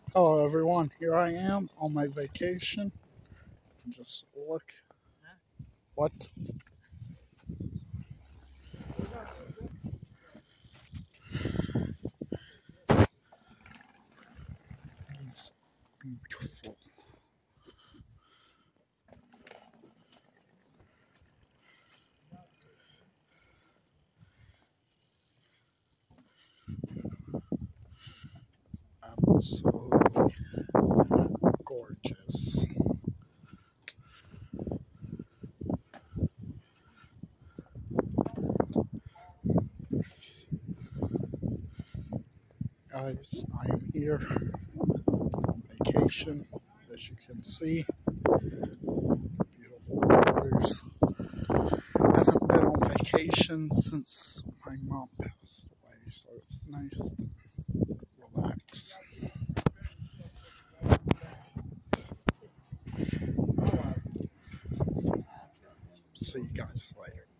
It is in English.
Hello, everyone. Here I am on my vacation. Just look. What? It's beautiful. Absolutely gorgeous. Guys, I am here on vacation. As you can see, beautiful waters. I haven't been on vacation since my mom passed away, so it's nice to relax. See you guys later.